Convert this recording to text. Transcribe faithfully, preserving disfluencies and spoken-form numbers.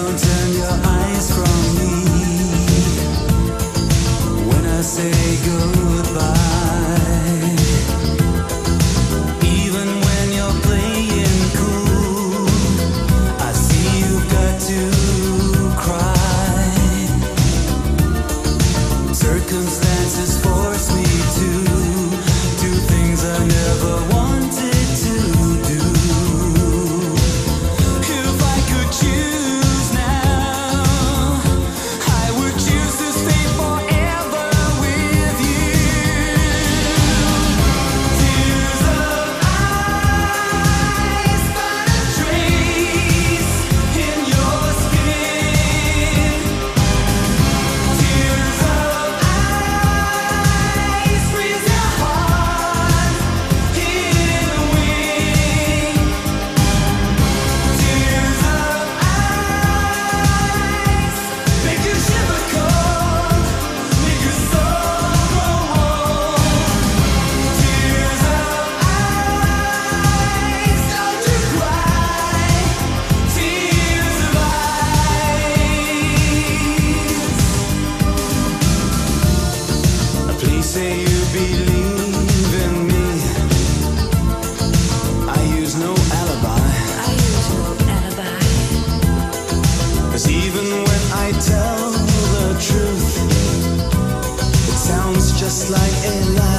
don't turn your eyes from me when I say goodbye. Even when you're playing cool, I see you've got to cry. Circumstances force me to do things I never wanted to do. If I could choose now, I would choose to stay forever with you. Tears of ice, but a trace in your skin. Tears of ice, freeze your heart in a wing. Tears of ice, make you shiver cold, make your soul grow warm. Tears of ice, don't you cry. Tears of ice. Please say you believe in me. I use no alibi. I use no alibi. 'Cause even when I tell the truth, it sounds just like a lie.